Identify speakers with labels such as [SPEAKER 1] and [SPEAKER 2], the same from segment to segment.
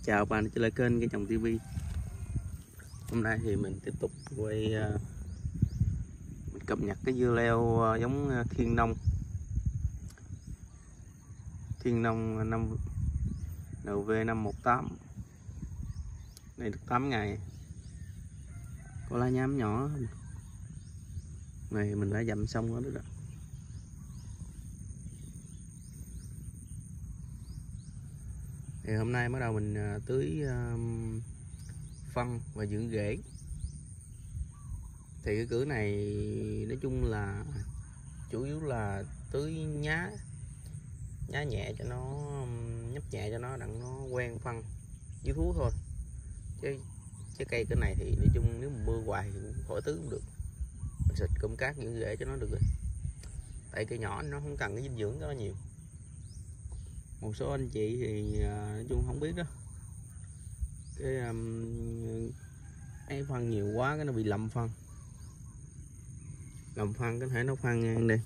[SPEAKER 1] Chào bạn đã trở lại kênh Cây Trồng TV. Hôm nay thì mình tiếp tục quay mình cập nhật cái dưa leo giống Thiên Nông năm NV518 này, được 8 ngày, có lá nhám nhỏ này, mình đã dặm xong rồi đó. Thì hôm nay bắt đầu mình tưới phân và dưỡng rễ. Thì cái cử này nói chung là chủ yếu là tưới nhá nhẹ cho nó, nhấp nhẹ cho nó đặng nó quen phân với thuốc thôi, chứ cây cái này thì nói chung nếu mà mưa hoài thì cũng khỏi tưới cũng được, mình xịt cụm cát dưỡng rễ cho nó được rồi. Tại cây nhỏ nó không cần cái dinh dưỡng đó nhiều. Một số anh chị thì nói chung không biết đó, cái ấy phân nhiều quá cái nó bị lầm phân có thể nó phân ngang đây.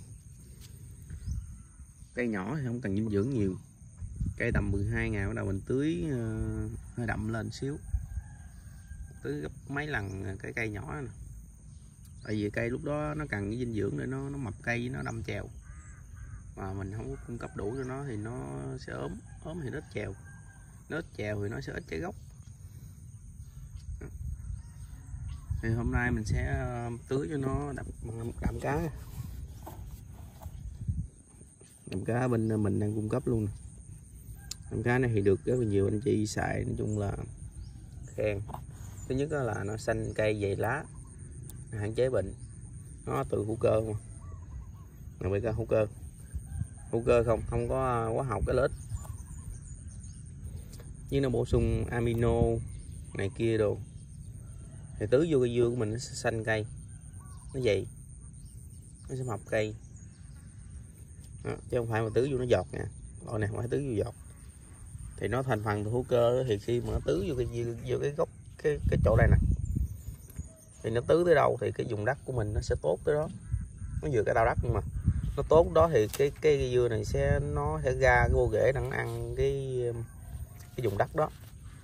[SPEAKER 1] Cây nhỏ thì không cần dinh dưỡng nhiều, cây tầm 12 ngày bắt đầu mình tưới hơi đậm lên xíu, tưới gấp mấy lần cái cây nhỏ này. Tại vì cây lúc đó nó cần cái dinh dưỡng để nó mập cây, nó đâm chèo, mà mình không có cung cấp đủ cho nó thì nó sẽ ốm thì nó ít chèo, thì nó sẽ ít trái gốc. Thì hôm nay mình sẽ tưới cho nó đạm cá bên mình đang cung cấp luôn. Đạm cá này thì được rất là nhiều anh chị xài, nói chung là khen. Thứ nhất là nó xanh cây dày lá, hạn chế bệnh, nó từ hữu cơ mà. Đặc biệt là hữu cơ không có hóa học cái lết, nhưng nó bổ sung amino này kia đồ, thì tưới vô cây dưa của mình nó sẽ xanh cây, nó dày, nó sẽ mọc cây đó, chứ không phải mà tưới vô nó giọt nè. Loại này không phải tưới vô giọt, thì nó thành phần từ hữu cơ. Thì khi mà nó tưới vô cái gốc cái chỗ đây nè, thì nó tưới tới đâu thì cái vùng đất của mình nó sẽ tốt tới đó. Nó vừa cái tao đất nhưng mà nó tốt đó, thì cái dưa này nó sẽ ra cái bộ rễ nó ăn cái vùng đất đó.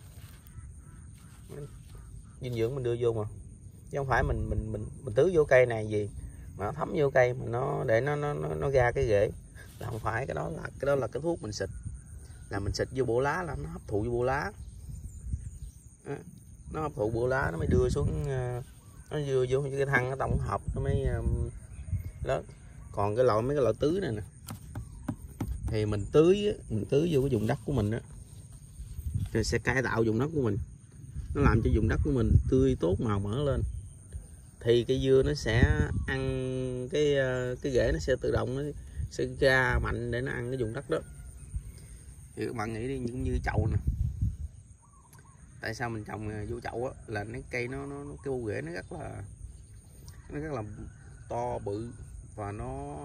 [SPEAKER 1] Dinh dưỡng mình đưa vô mà, chứ không phải mình tưới vô cây này gì mà nó thấm vô cây mà nó để nó ra cái rễ, là không phải. Cái đó là cái thuốc mình xịt, là mình xịt vô bộ lá là nó hấp thụ vô bộ lá đó. Nó hấp thụ bộ lá nó mới đưa xuống, nó đưa vô cái thân nó tổng hợp nó mới lớn. Còn mấy cái loại tưới này nè, thì mình tưới vô cái vùng đất của mình đó, thì sẽ cải tạo vùng đất của mình, nó làm cho vùng đất của mình tươi tốt, màu mỡ lên, thì cây dưa nó sẽ ăn cái rễ, nó sẽ tự động nó sẽ ra mạnh để nó ăn cái vùng đất đó. Thì các bạn nghĩ đi, cũng như chậu nè, tại sao mình trồng vô chậu á, là cái cây nó cái bộ rễ nó rất là to bự và nó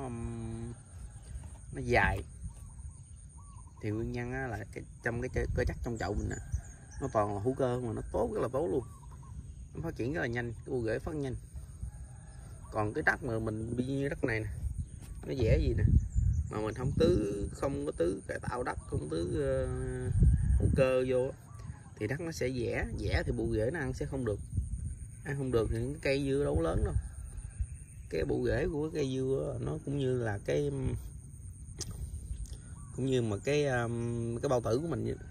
[SPEAKER 1] dài. Thì nguyên nhân á, là trong cái cơ chất trong chậu mình nè, nó toàn là hữu cơ mà nó tốt, rất là tốt luôn, nó phát triển rất là nhanh, cái bộ rễ phát nhanh. Còn cái đất mà mình như đất này nè, nó dẻ gì nè, mà mình không có tưới cải tạo đất, không tưới hữu cơ vô, thì đất nó sẽ dẻ thì bộ rễ nó ăn không được thì cái cây dưa đâu lớn đâu. Cái bộ rễ của cây dưa nó cũng như là cái bao tử của mình vậy.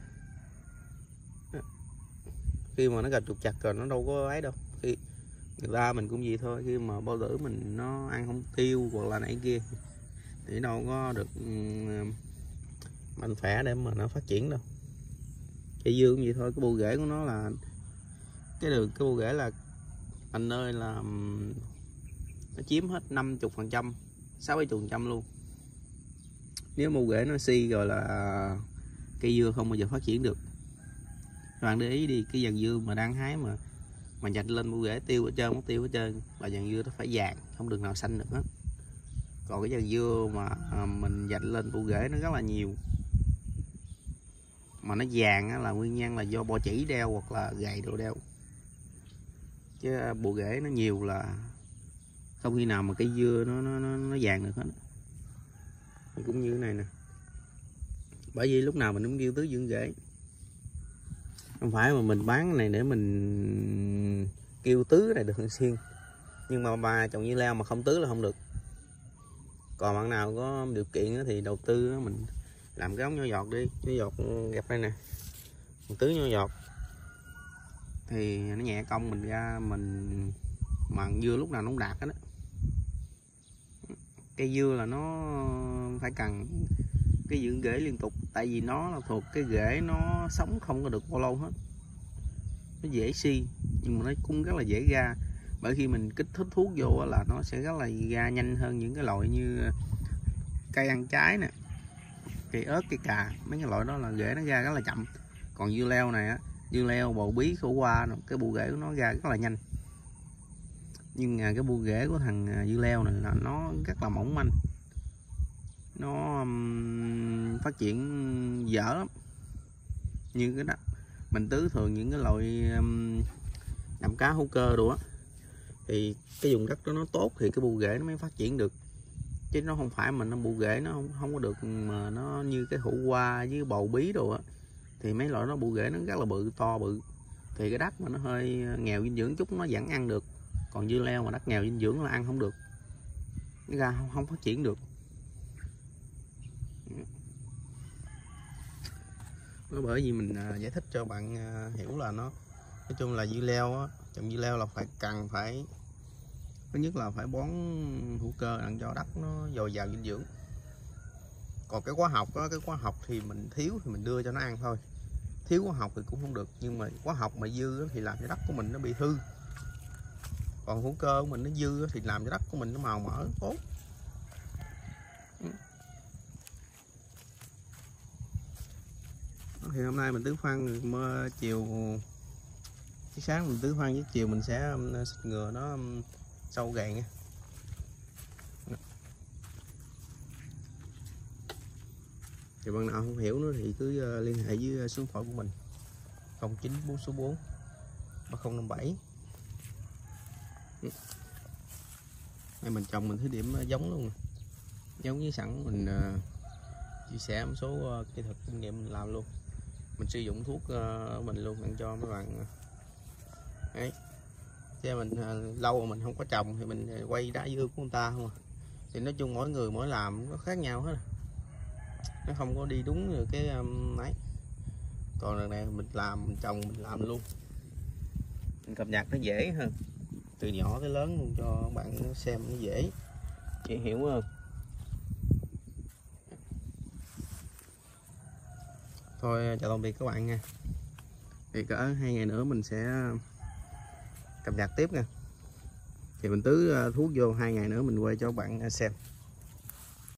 [SPEAKER 1] Khi mà nó gặp trục trặc rồi nó đâu có ấy đâu. Khi người ta mình cũng vậy thôi, khi mà bao tử mình nó ăn không tiêu hoặc là này kia thì đâu có được mạnh khỏe để mà nó phát triển đâu. Cây dưa cũng vậy thôi, cái bộ rễ của nó là cái bộ rễ là anh ơi là nó chiếm hết 50%, 60-70% luôn. Nếu bộ rễ nó suy rồi là cây dưa không bao giờ phát triển được. Các bạn để ý đi, cái dàn dưa mà đang hái mà dạch lên bộ rễ tiêu hết trơn, mất tiêu hết trơn, là dàn dưa nó phải vàng, không được nào xanh được hết. Còn cái dàn dưa mà mình dạch lên bộ rễ nó rất là nhiều mà nó vàng á, là nguyên nhân là do bò chỉ đeo hoặc là gầy đồ đeo, chứ bộ rễ nó nhiều là không khi nào mà cây dưa nó vàng được hết. Cũng như thế này nè, bởi vì lúc nào mình cũng điêu tưới dưỡng rễ. Không phải mà mình bán cái này để mình kêu tứ này được thường xuyên, nhưng mà bà trồng dưa leo mà không tứ là không được. Còn bạn nào có điều kiện thì đầu tư mình làm cái ống nhỏ giọt đi, nhỏ giọt gặp đây nè, mình tưới nhỏ giọt thì nó nhẹ công mình ra, mình mặn dưa lúc nào nó cũng đạt đó. Cây dưa là nó phải cần cái dưỡng rễ liên tục, tại vì nó là thuộc cái rễ nó sống không có được bao lâu hết, nó dễ si nhưng mà nó cũng rất là dễ ra, bởi khi mình kích thích thuốc vô là nó sẽ rất là ra nhanh hơn những cái loại như cây ăn trái nè, cây ớt, cây cà, mấy cái loại đó là rễ nó ra rất là chậm. Còn dưa leo này á, dưa leo, bầu bí, khổ qua, cái bộ rễ của nó ra rất là nhanh, nhưng cái bộ rễ của thằng dưa leo này là nó rất là mỏng manh, nó phát triển dở lắm. Như cái đó mình tưới thường những cái loại đạm cá hữu cơ đồ á, thì cái vùng đất đó nó tốt thì cái bộ rễ nó mới phát triển được, chứ nó không phải mà nó bộ rễ nó không có được mà nó như cái hữu qua với bầu bí đồ á, thì mấy loại nó bộ rễ nó rất là bự, to bự, thì cái đất mà nó hơi nghèo dinh dưỡng chút nó vẫn ăn được. Còn dưa leo mà đất nghèo dinh dưỡng là ăn không được, nó ra không phát triển được. Nó bởi vì mình giải thích cho bạn hiểu là nó, nói chung là dưa leo á, trồng dưa leo là cần phải thứ nhất là phải bón hữu cơ ăn cho đất nó dồi dào dinh dưỡng. Còn cái hóa học á, cái hóa học thì mình thiếu thì mình đưa cho nó ăn thôi, thiếu hóa học thì cũng không được, nhưng mà hóa học mà dư thì làm cho đất của mình nó bị hư, còn hữu cơ của mình nó dư thì làm cho đất của mình nó màu mỡ tốt. Thì hôm nay mình tưới phân chiều, sáng mình tưới phân với chiều mình sẽ xịt ngừa nó sâu gàn nha. Thì bạn nào không hiểu nữa thì cứ liên hệ với số điện thoại của mình 0944 3057. Đây mình trồng mình thí điểm giống luôn, giống với sẵn mình chia sẻ một số kỹ thuật kinh nghiệm mình làm luôn, mình sử dụng thuốc của mình luôn ăn cho mấy bạn ấy. Chứ mình lâu rồi mình không có trồng thì mình quay đá dưa của người ta không à, thì nói chung mỗi người mỗi làm nó khác nhau hết, nó không có đi đúng được cái ấy. Còn lần này mình làm, mình trồng mình làm luôn, mình cập nhật nó dễ hơn, từ nhỏ tới lớn luôn cho bạn xem nó dễ hiểu hơn. Thôi chào tạm biệt các bạn nha, thì cỡ 2 ngày nữa mình sẽ cập nhật tiếp nha, thì mình tưới thuốc vô 2 ngày nữa mình quay cho các bạn xem.